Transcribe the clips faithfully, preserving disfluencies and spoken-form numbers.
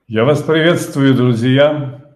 Я вас приветствую, друзья.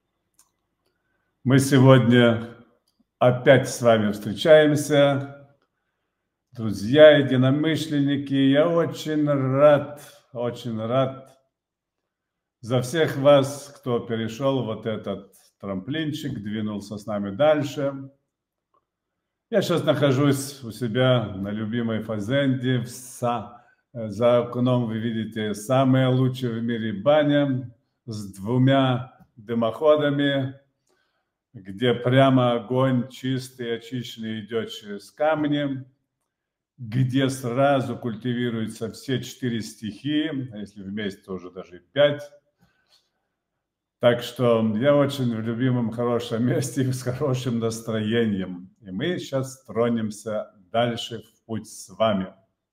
Мы сегодня опять с вами встречаемся. Друзья, единомышленники, я очень рад, очень рад за всех вас, кто перешел вот этот трамплинчик, двинулся с нами дальше. Я сейчас нахожусь у себя на любимой фазенде. За окном вы видите самая лучшая в мире баня с двумя дымоходами, где прямо огонь чистый, очищенный идет через камни, где сразу культивируются все четыре стихии, а если вместе, то уже даже пять. Так что я очень в любимом хорошем месте и с хорошим настроением. И мы сейчас тронемся дальше в путь с вами.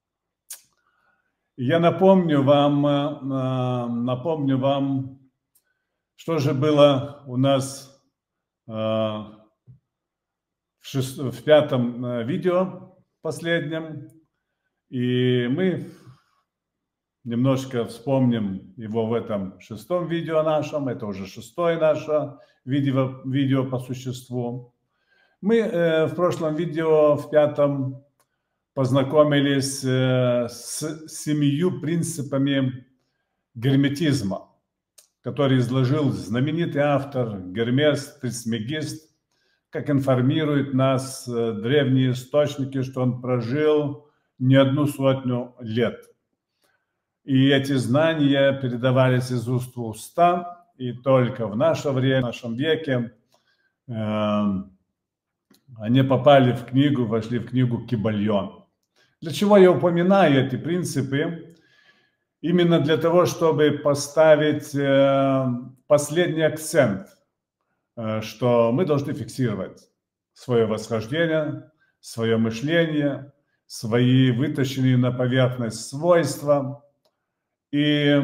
Я напомню вам, напомню вам, что же было у нас в, шест... в пятом видео последнем. И мы немножко вспомним его в этом шестом видео нашем. Это уже шестое наше видео, видео по существу. Мы э, в прошлом видео, в пятом, познакомились э, с семью принципами герметизма, который изложил знаменитый автор Гермес Трисмегист, как информируют нас э, древние источники, что он прожил не одну сотню лет. И эти знания передавались из уст в уста, и только в наше время, в нашем веке, э, они попали в книгу, вошли в книгу Кибальон. Для чего я упоминаю эти принципы? Именно для того, чтобы поставить э, последний акцент, э, что мы должны фиксировать свое восхождение, свое мышление, свои вытащенные на поверхность свойства и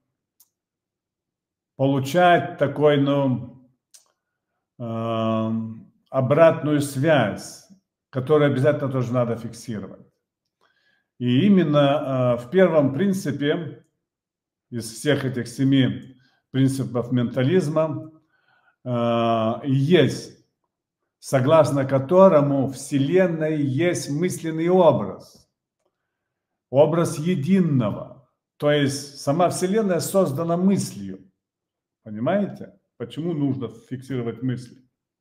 получать такой, ну, э, обратную связь, которую обязательно тоже надо фиксировать. И именно э, в первом принципе из всех этих семи принципов ментализма э, есть, согласно которому Вселенная есть мысленный образ, образ единого. То есть сама Вселенная создана мыслью. Понимаете, почему нужно фиксировать мысли?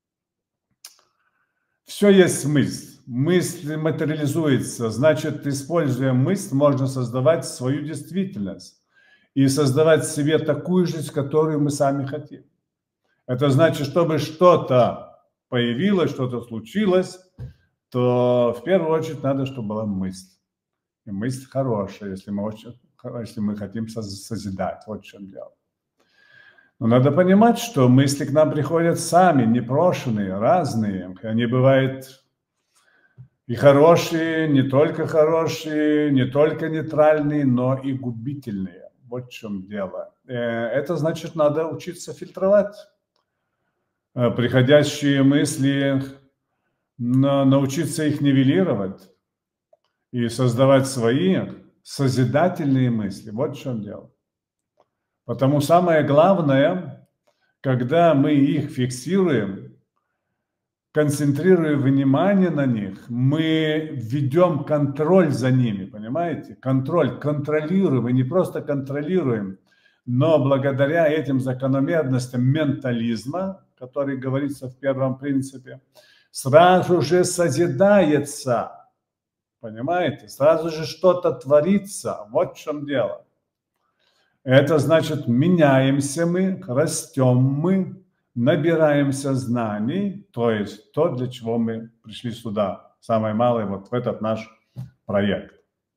Все есть мысль. Мысль материализуется. Значит, используя мысль, можно создавать свою действительность и создавать себе такую жизнь, которую мы сами хотим. Это значит, чтобы что-то появилось, что-то случилось, то в первую очередь надо, чтобы была мысль. И мысль хорошая, если мы, очень, если мы хотим созидать. Вот в чем дело. Но надо понимать, что мысли к нам приходят сами, непрошенные, разные. Они бывают и хорошие, не только хорошие, не только нейтральные, но и губительные. Вот в чем дело. Это значит, надо учиться фильтровать приходящие мысли, научиться их нивелировать и создавать свои созидательные мысли. Вот в чем дело. Потому самое главное, когда мы их фиксируем, концентрируя внимание на них, мы ведем контроль за ними, понимаете? Контроль, контролируем, и не просто контролируем, но благодаря этим закономерностям ментализма, который говорится в первом принципе, сразу же созидается, понимаете? Сразу же что-то творится, вот в чем дело. Это значит, меняемся мы, растем мы, набираемся знаний, то есть то, для чего мы пришли сюда, самое малое, вот в этот наш проект.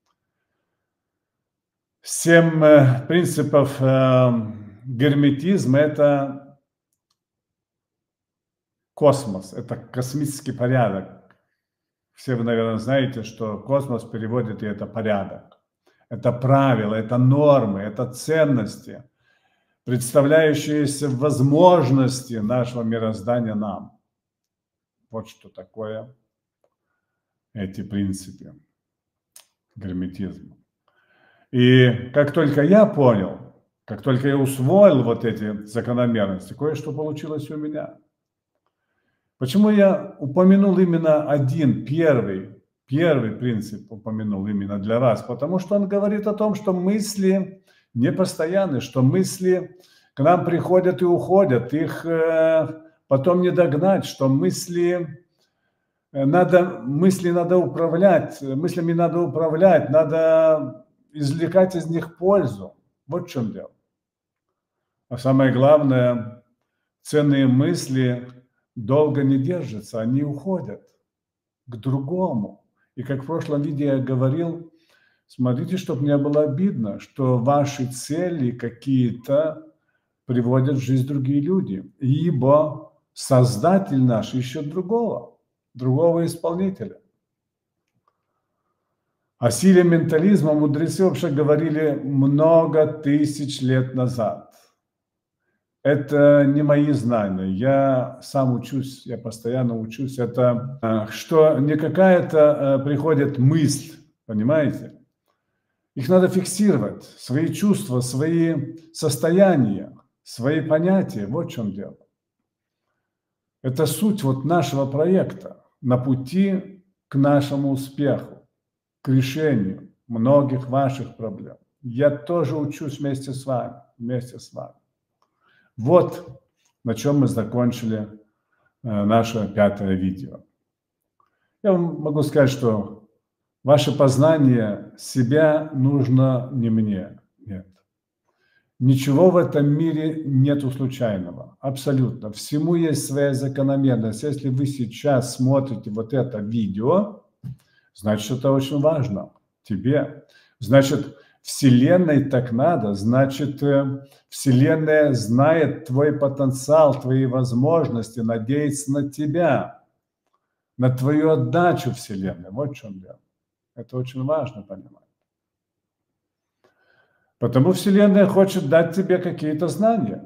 Семь принципов герметизма – это космос, это космический порядок. Все вы, наверное, знаете, что космос переводит и это порядок. Это правила, это нормы, это ценности, представляющиеся возможности нашего мироздания нам. Вот что такое эти принципы герметизма. И как только я понял, Как только я усвоил вот эти закономерности, кое-что получилось у меня. Почему я упомянул именно один, первый, первый принцип упомянул именно для вас? Потому что он говорит о том, что мысли непостоянны, что мысли к нам приходят и уходят, их э, потом не догнать, что мысли надо, мысли надо управлять, мыслями надо управлять, надо извлекать из них пользу. Вот в чем дело. А самое главное, ценные мысли долго не держатся, они уходят к другому. И как в прошлом видео я говорил, смотрите, чтобы не было обидно, что ваши цели какие-то приводят в жизнь другие люди. Ибо Создатель наш ищет другого, другого исполнителя. О силе ментализма мудрецы вообще говорили много тысяч лет назад. Это не мои знания. Я сам учусь, я постоянно учусь. Это что не какая-то приходит мысль, понимаете? Их надо фиксировать, свои чувства, свои состояния, свои понятия. Вот в чем дело. Это суть вот нашего проекта на пути к нашему успеху, к решению многих ваших проблем. Я тоже учусь вместе с вами, вместе с вами. Вот на чем мы закончили э, наше пятое видео. Я вам могу сказать, что ваше познание себя нужно не мне, нет. Ничего в этом мире нету случайного, абсолютно. Всему есть своя закономерность. Если вы сейчас смотрите вот это видео, значит, это очень важно тебе. Значит, Вселенной так надо, значит, Вселенная знает твой потенциал, твои возможности, надеется на тебя, на твою отдачу Вселенной. Вот в чем дело. Это очень важно понимать. Потому Вселенная хочет дать тебе какие-то знания.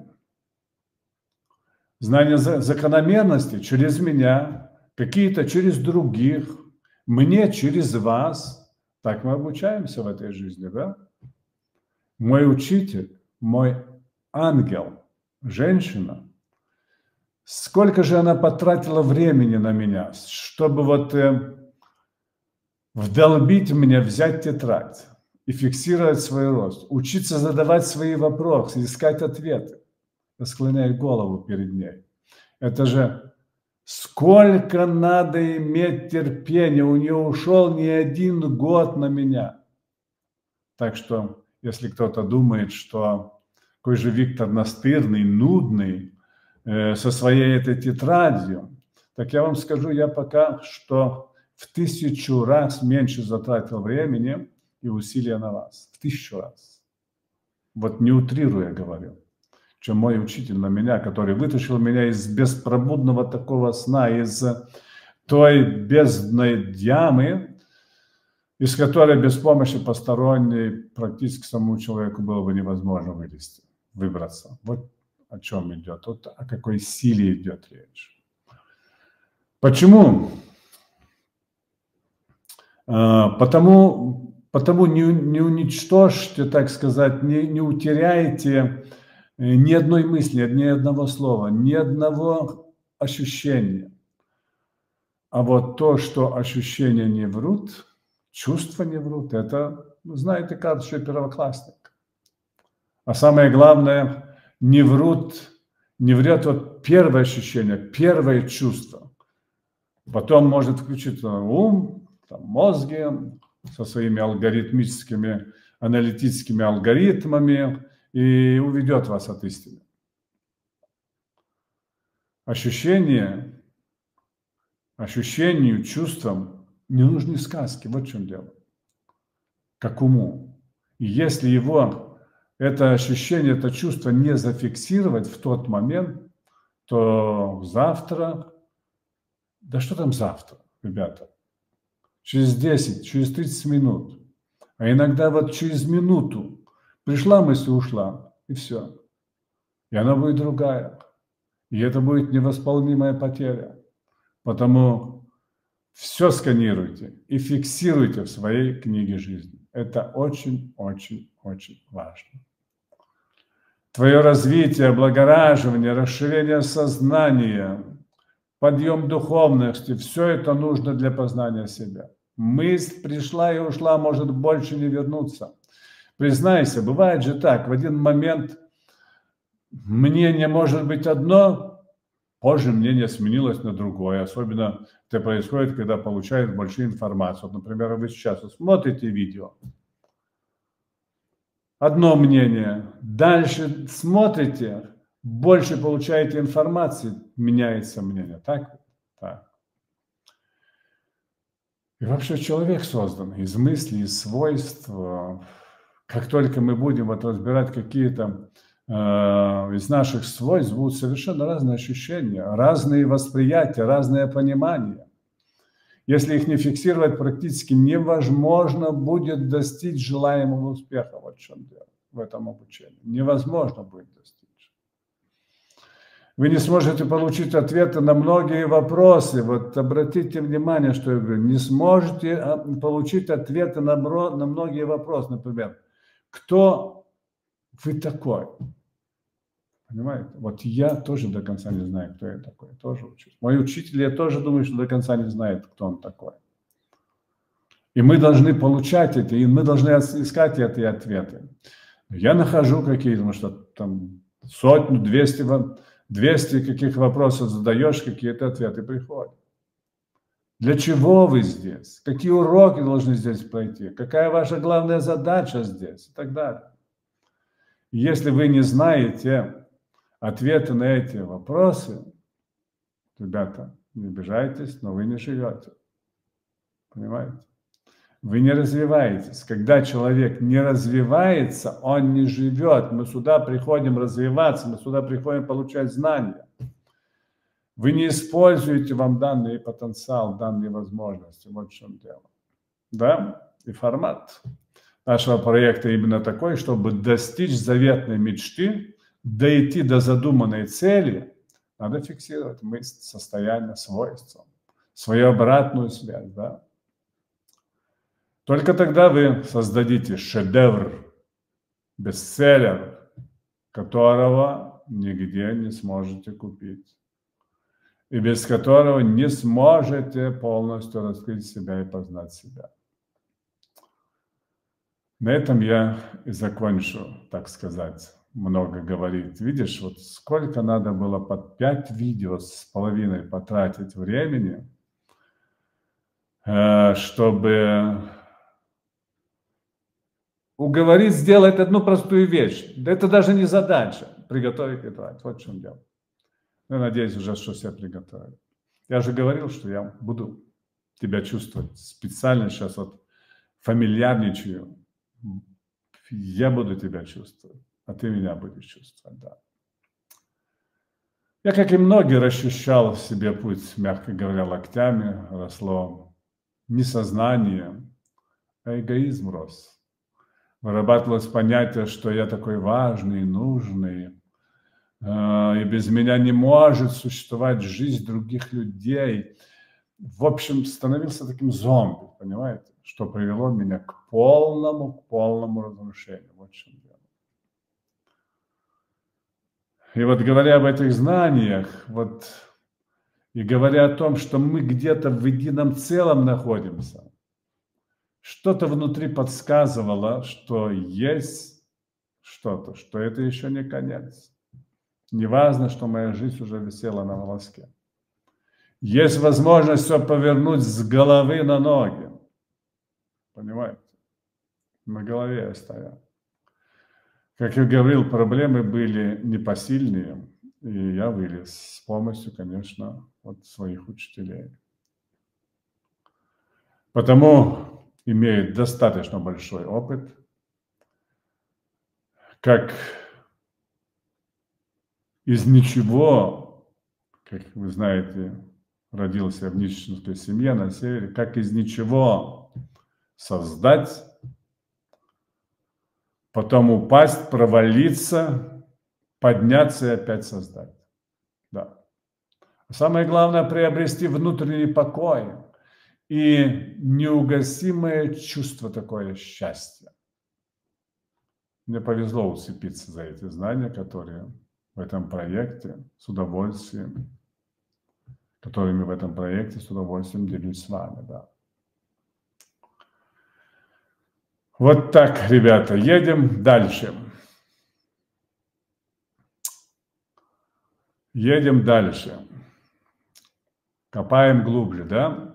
Знания закономерности через меня, какие-то через других, мне через вас. Так мы обучаемся в этой жизни, да? Мой учитель, мой ангел, женщина, сколько же она потратила времени на меня, чтобы вот э, вдолбить мне, взять тетрадь и фиксировать свой рост, учиться задавать свои вопросы, искать ответы, склонять голову перед ней. Это же сколько надо иметь терпения, у нее ушел не один год на меня. Так что, если кто-то думает, что какой же Виктор настырный, нудный, э, со своей этой тетрадью, так я вам скажу, я пока что в тысячу раз меньше затратил времени и усилия на вас. В тысячу раз. Вот не утрируя говорю, чем мой учитель на меня, который вытащил меня из беспробудного такого сна, из той бездной ямы, из которой без помощи посторонней практически самому человеку было бы невозможно вылезти, выбраться. Вот о чем идет, вот о какой силе идет речь. Почему? Потому, потому не, не уничтожьте, так сказать, не, не утеряйте ни одной мысли, ни одного слова, ни одного ощущения. А вот то, что ощущения не врут, чувства не врут, это, знаете, как еще первоклассник. А самое главное, не врут, не врет вот первое ощущение, первое чувство. Потом может включиться ум, там, мозги со своими алгоритмическими, аналитическими алгоритмами и уведет вас от истины. Ощущение, ощущению, чувствам не нужны сказки, вот в чем дело. Как уму. И если его, это ощущение, это чувство не зафиксировать в тот момент, то завтра, да что там завтра, ребята, через десять, через тридцать минут, а иногда вот через минуту пришла мысль, ушла, и все. И она будет другая. И это будет невосполнимая потеря. Потому все сканируйте и фиксируйте в своей книге жизни. Это очень-очень-очень важно. твое развитие, облагораживание, расширение сознания, подъем духовности, все это нужно для познания себя. Мысль пришла и ушла, может больше не вернуться. Признайся, бывает же так, в один момент мнение может быть одно, позже мнение сменилось на другое. Особенно это происходит, когда получают большую информацию. Вот, например, вы сейчас смотрите видео. Одно мнение. Дальше смотрите, больше получаете информации, меняется мнение. Так? Так. И вообще человек создан из мыслей, из свойств. Как только мы будем вот разбирать какие-то э, из наших свойств, будут совершенно разные ощущения, разные восприятия, разное понимание. Если их не фиксировать, практически невозможно будет достичь желаемого успеха. Вот в чем дело в этом обучении. Невозможно будет достичь. Вы не сможете получить ответы на многие вопросы. Вот обратите внимание, что я говорю. Не сможете получить ответы на, на многие вопросы. Например, кто вы такой? Понимаете? Вот я тоже до конца не знаю, кто я такой. Тоже учусь. Мой учитель, я тоже думаю, что до конца не знает, кто он такой. И мы должны получать эти, и мы должны искать эти ответы. Я нахожу какие-то, ну что там сотню, двести, двести каких вопросов задаешь, какие-то ответы приходят. Для чего вы здесь? Какие уроки должны здесь пройти? Какая ваша главная задача здесь? И так далее. Если вы не знаете ответы на эти вопросы, ребята, не обижайтесь, но вы не живете. Понимаете? Вы не развиваетесь. Когда человек не развивается, он не живет. Мы сюда приходим развиваться, мы сюда приходим получать знания. Вы не используете вам данный потенциал, данные возможности. Вот в чем дело. Да? И формат нашего проекта именно такой, чтобы достичь заветной мечты, дойти до задуманной цели, надо фиксировать мысль, состояние, свойства, свою обратную связь. Да? Только тогда вы создадите шедевр, бестселлер, которого нигде не сможете купить. И без которого не сможете полностью раскрыть себя и познать себя. На этом я и закончу, так сказать, много говорить. Видишь, вот сколько надо было под пять видео с половиной потратить времени, чтобы уговорить сделать одну простую вещь. Это даже не задача. Приготовить и тратить. Вот в чем дело. Я надеюсь уже, что все приготовили. Я же говорил, что я буду тебя чувствовать. Специально сейчас вот фамильярничаю. Я буду тебя чувствовать, а ты меня будешь чувствовать, да. Я, как и многие, расчищал в себе путь, мягко говоря, локтями. Росло не сознание, а эгоизм рос. Вырабатывалось понятие, что я такой важный, нужный, и без меня не может существовать жизнь других людей. В общем, становился таким зомби, понимаете, что привело меня к полному, к полному разрушению. Вот в чем дело. И вот говоря об этих знаниях, вот, и говоря о том, что мы где-то в едином целом находимся, что-то внутри подсказывало, что есть что-то, что это еще не конец. Не важно, что моя жизнь уже висела на волоске. Есть возможность все повернуть с головы на ноги. Понимаете? На голове я стоял. Как я говорил, проблемы были непосильные, и я вылез с помощью, конечно, вот своих учителей. Потому имеет достаточно большой опыт, как из ничего, как вы знаете, родился в нищенской семье на севере, как из ничего создать, потом упасть, провалиться, подняться и опять создать. Да. Самое главное – приобрести внутренний покой и неугасимое чувство такое счастья. Мне повезло уцепиться за эти знания, которые в этом проекте с удовольствием, которыми в этом проекте с удовольствием делюсь с вами, да. Вот так, ребята, едем дальше. Едем дальше. Копаем глубже, да?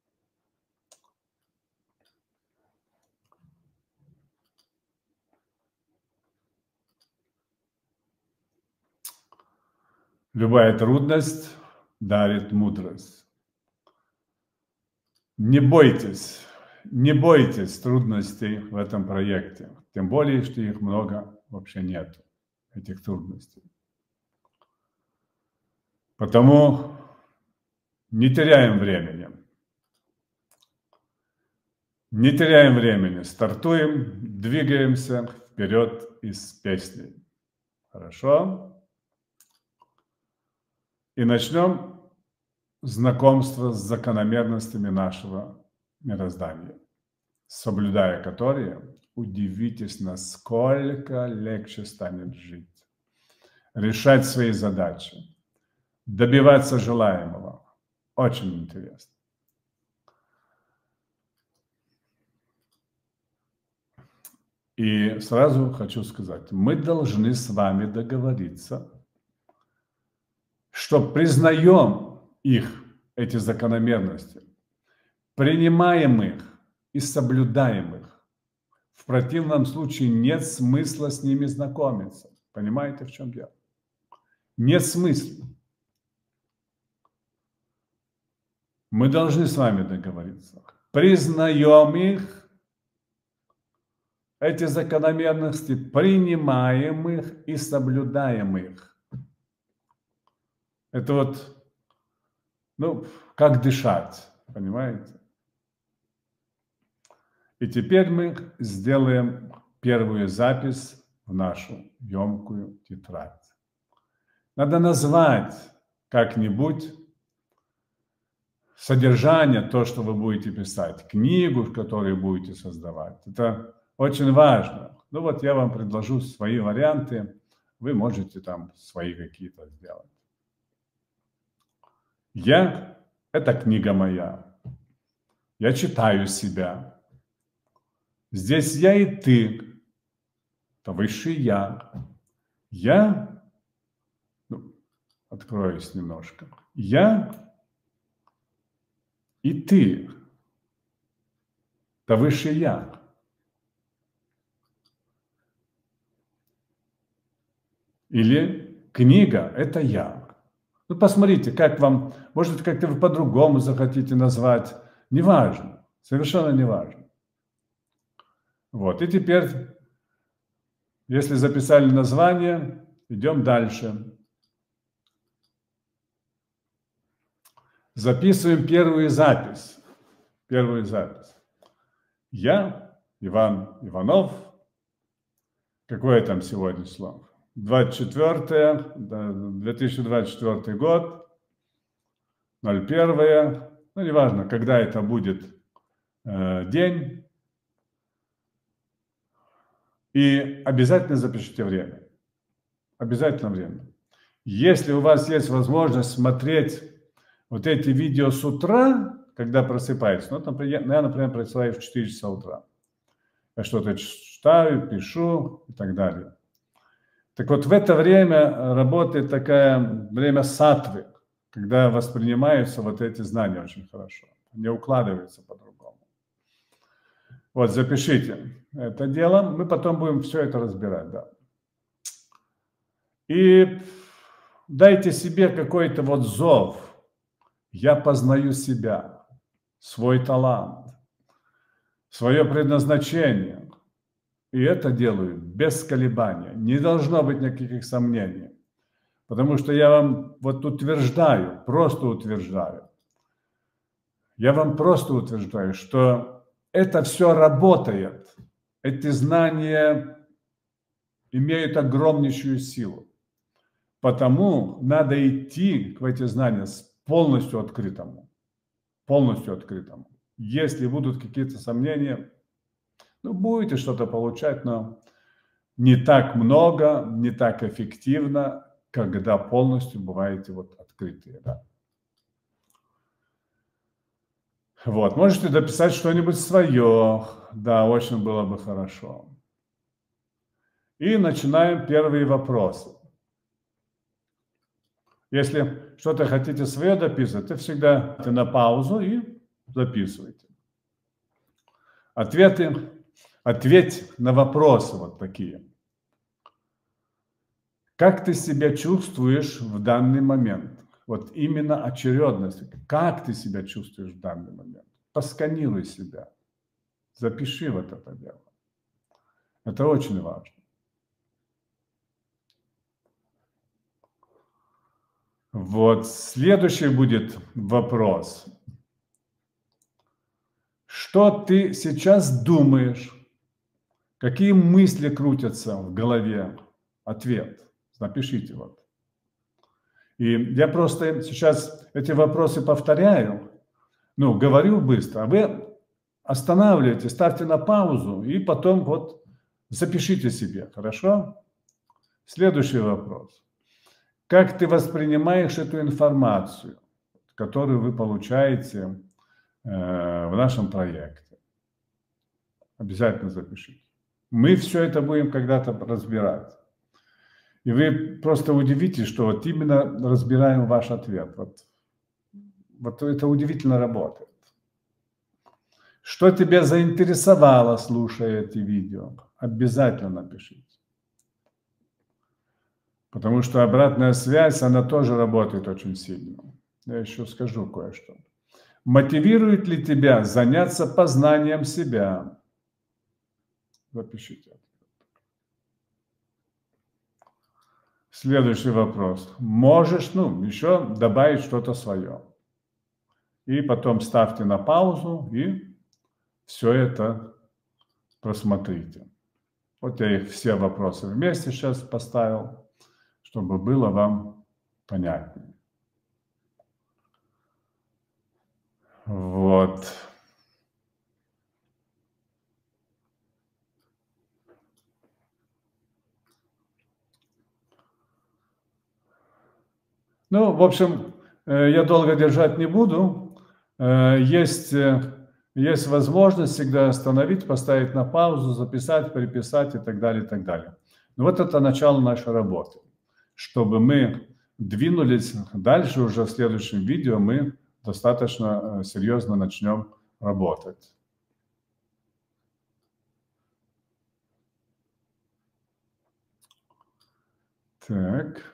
Любая трудность дарит мудрость. Не бойтесь, не бойтесь трудностей в этом проекте. Тем более, что их много вообще нет, этих трудностей. Потому не теряем времени. Не теряем времени. Стартуем, двигаемся вперед из песни. Хорошо? И начнем знакомство с закономерностями нашего мироздания, соблюдая которые, удивитесь, насколько легче станет жить, решать свои задачи, добиваться желаемого. Очень интересно. И сразу хочу сказать, мы должны с вами договориться, что признаем их, эти закономерности, принимаем их и соблюдаем их. В противном случае нет смысла с ними знакомиться. Понимаете, в чем дело? Нет смысла. Мы должны с вами договориться. Признаем их, эти закономерности, принимаем их и соблюдаем их. Это вот, ну, как дышать, понимаете? И теперь мы сделаем первую запись в нашу емкую тетрадь. Надо назвать как-нибудь содержание, то, что вы будете писать, книгу, которую будете создавать. Это очень важно. Ну вот я вам предложу свои варианты, вы можете там свои какие-то сделать. Я – это книга моя. Я читаю себя. Здесь я и ты. Это высший я. Я, ну, откроюсь немножко. Я и ты. Это высший я. Или книга – это я. Ну, посмотрите, как вам, может, как-то вы по-другому захотите назвать. Неважно, совершенно неважно. Вот, и теперь, если записали название, идем дальше. Записываем первую запись. Первую запись. Я, Иван Иванов. Какое там сегодня число? двадцать четвёртое, две тысячи двадцать четвёртый год, ноль первое, ну, неважно, когда это будет э, день. И обязательно запишите время. Обязательно время. Если у вас есть возможность смотреть вот эти видео с утра, когда просыпаетесь, ну, например, я, например, просыпаюсь в четыре часа утра. Я что-то читаю, пишу и так далее. Так вот, в это время работает такое время саттвы, когда воспринимаются вот эти знания очень хорошо. Не укладываются по-другому. Вот, запишите это дело. Мы потом будем все это разбирать, да. И дайте себе какой-то вот зов. Я познаю себя, свой талант, свое предназначение. И это делаю без колебания. Не должно быть никаких сомнений. Потому что я вам вот утверждаю, просто утверждаю. Я вам просто утверждаю, что это все работает. Эти знания имеют огромнейшую силу. Потому надо идти в эти знания с полностью открытому. Полностью открытому. Если будут какие-то сомнения, ну, будете что-то получать, но не так много, не так эффективно, когда полностью бываете вот открытые. Да? Вот, можете дописать что-нибудь свое. Да, очень было бы хорошо. И начинаем первые вопросы. Если что-то хотите свое дописывать, то всегда на паузу и записывайте. Ответы, ответь на вопросы вот такие. Как ты себя чувствуешь в данный момент? Вот именно очередность. Как ты себя чувствуешь в данный момент? Посканируй себя. Запиши вот это дело. Это очень важно. Вот следующий будет вопрос. Что ты сейчас думаешь? Какие мысли крутятся в голове? Ответ. Напишите вот. И я просто сейчас эти вопросы повторяю, ну, говорю быстро, а вы останавливаете, ставьте на паузу и потом вот запишите себе, хорошо? Следующий вопрос. Как ты воспринимаешь эту информацию, которую вы получаете э, в нашем проекте? Обязательно запишите. Мы все это будем когда-то разбирать. И вы просто удивитесь, что вот именно разбираем ваш ответ. Вот, вот это удивительно работает. Что тебя заинтересовало, слушая эти видео? Обязательно напишите. Потому что обратная связь, она тоже работает очень сильно. Я еще скажу кое-что. Мотивирует ли тебя заняться познанием себя? Запишите. Следующий вопрос. Можешь, ну, еще добавить что-то свое. И потом ставьте на паузу и все это просмотрите. Вот я их все вопросы вместе сейчас поставил, чтобы было вам понятнее. Вот. Ну, в общем, я долго держать не буду. Есть, есть возможность всегда остановить, поставить на паузу, записать, переписать и так далее, и так далее. Но вот это начало нашей работы. Чтобы мы двинулись дальше, уже в следующем видео мы достаточно серьезно начнем работать. Так.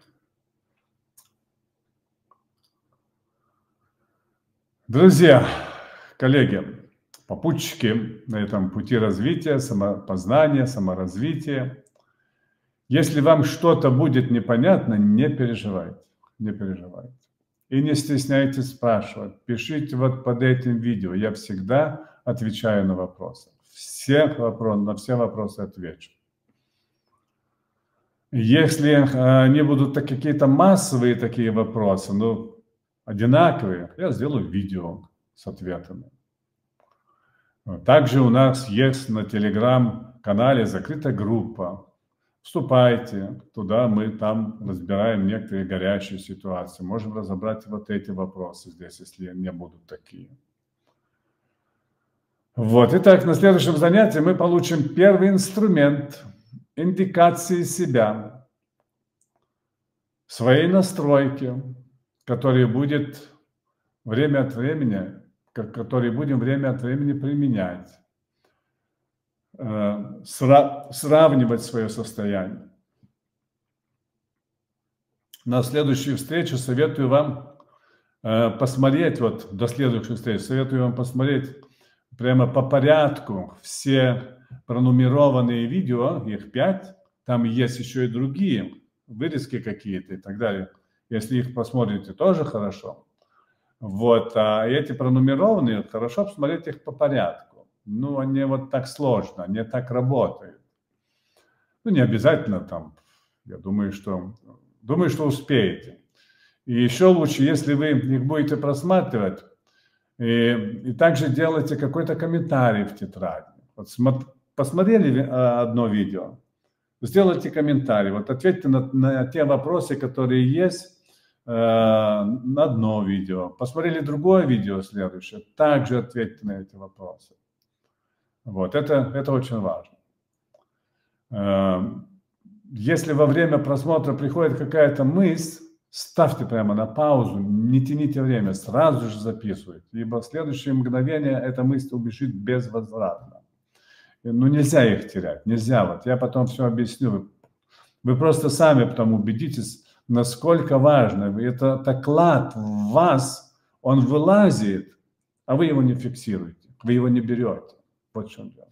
Друзья, коллеги, попутчики на этом пути развития, самопознания, саморазвития. Если вам что-то будет непонятно, не переживайте, не переживайте. И не стесняйтесь спрашивать. Пишите вот под этим видео. Я всегда отвечаю на вопросы. Всех вопросов, на все вопросы отвечу. Если они будут какие-то массовые такие вопросы, ну, одинаковые, я сделаю видео с ответами. Также у нас есть на телеграм-канале закрытая группа. Вступайте туда, мы там разбираем некоторые горячие ситуации. Можем разобрать вот эти вопросы здесь, если не будут такие. Вот. Итак, на следующем занятии мы получим первый инструмент индикации себя, своей настройки, который будет время от времени, который будем время от времени применять, сравнивать свое состояние. На следующей встрече советую вам посмотреть, вот до следующей встречи, советую вам посмотреть прямо по порядку все пронумерованные видео, их пять, там есть еще и другие, вырезки какие-то и так далее. Если их посмотрите, тоже хорошо. Вот, а эти пронумерованные, хорошо посмотреть их по порядку. Ну, они вот так сложно, они так работают. Ну, не обязательно там, я думаю, что, думаю, что успеете. И еще лучше, если вы их будете просматривать, и, и также делайте какой-то комментарий в тетради. Вот посмотрели одно видео, сделайте комментарий, вот ответьте на, на те вопросы, которые есть э, на одно видео. Посмотрели другое видео следующее, также ответьте на эти вопросы. Вот, это, это очень важно. Э, если во время просмотра приходит какая-то мысль, ставьте прямо на паузу, не тяните время, сразу же записывайте, ибо в следующее мгновение эта мысль убежит безвозвратно. Ну, нельзя их терять, нельзя. Вот я потом все объясню. Вы, вы просто сами потом убедитесь, насколько важно. Это, это клад в вас, он вылазит, а вы его не фиксируете, вы его не берете. Вот в чем дело.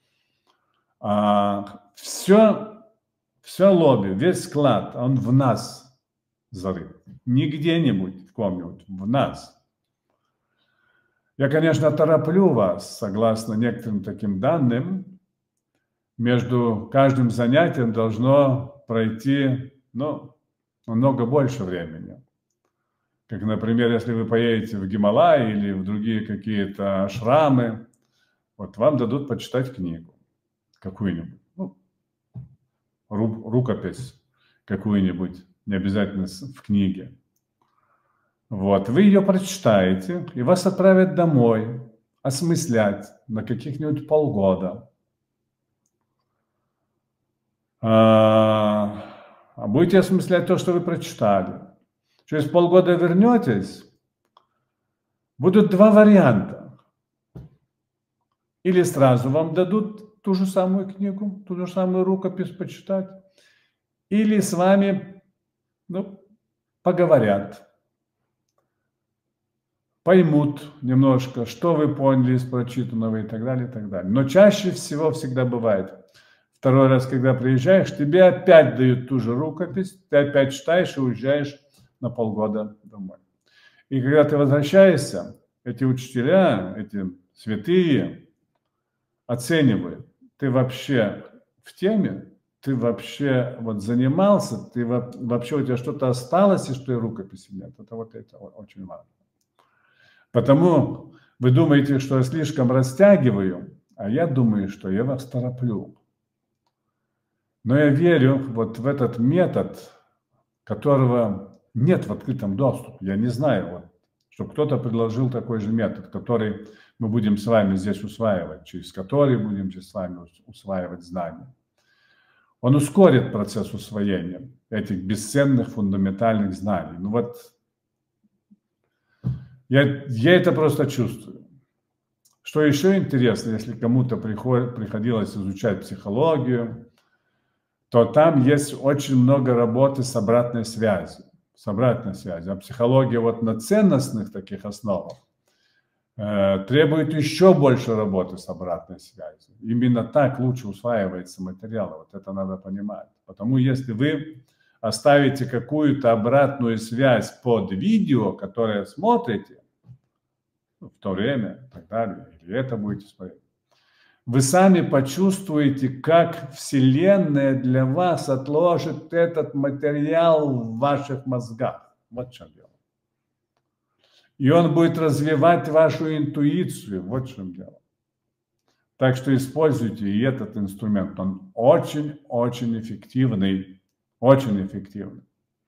А, все, все лобби, весь склад, он в нас зарыт. Не где-нибудь в ком-нибудь, в нас. Я, конечно, тороплю вас, согласно некоторым таким данным. Между каждым занятием должно пройти, ну, намного больше времени. Как, например, если вы поедете в Гималай или в другие какие-то ашрамы, вот вам дадут почитать книгу какую-нибудь, ну, ру, рукопись какую-нибудь, не обязательно в книге. Вот, вы ее прочитаете, и вас отправят домой осмыслять на каких-нибудь полгода. А, а будете осмыслять то, что вы прочитали. Через полгода вернетесь, будут два варианта. Или сразу вам дадут ту же самую книгу, ту же самую рукопись почитать, или с вами, ну, поговорят. Поймут немножко, что вы поняли из прочитанного и так далее, и так далее. Но чаще всего всегда бывает. Второй раз, когда приезжаешь, тебе опять дают ту же рукопись, ты опять читаешь и уезжаешь на полгода домой. И когда ты возвращаешься, эти учителя, эти святые оценивают, ты вообще в теме, ты вообще вот занимался, ты вообще у тебя что-то осталось из той рукописи нет. Это вот это очень важно. Потому вы думаете, что я слишком растягиваю, а я думаю, что я вас тороплю. Но я верю вот в этот метод, которого нет в открытом доступе. Я не знаю, вот, что кто-то предложил такой же метод, который мы будем с вами здесь усваивать, через который будем здесь с вами усваивать знания. Он ускорит процесс усвоения этих бесценных фундаментальных знаний. Ну вот, Я, я это просто чувствую. Что еще интересно, если кому-то приходилось изучать психологию, то там есть очень много работы с обратной связью. С обратной связью. А психология вот на ценностных таких основах э, требует еще больше работы с обратной связью. Именно так лучше усваивается материал. Вот это надо понимать. Потому если вы оставите какую-то обратную связь под видео, которое смотрите, в то время и так далее, или это будете смотреть, вы сами почувствуете, как Вселенная для вас отложит этот материал в ваших мозгах. Вот в чем дело. И он будет развивать вашу интуицию. Вот в чем дело. Так что используйте и этот инструмент. Он очень-очень эффективный. Очень эффективный.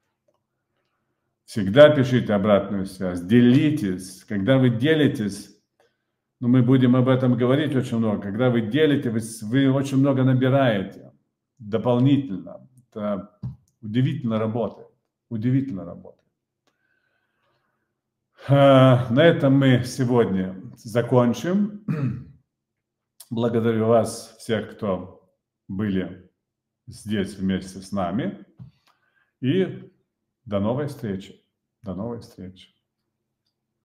Всегда пишите обратную связь. Делитесь. Когда вы делитесь, ну, мы будем об этом говорить очень много. Когда вы делите, вы, вы очень много набираете дополнительно. Это удивительно работает. Удивительно работает. На этом мы сегодня закончим. Благодарю вас, всех, кто были здесь вместе с нами. И до новой встречи. До новой встречи.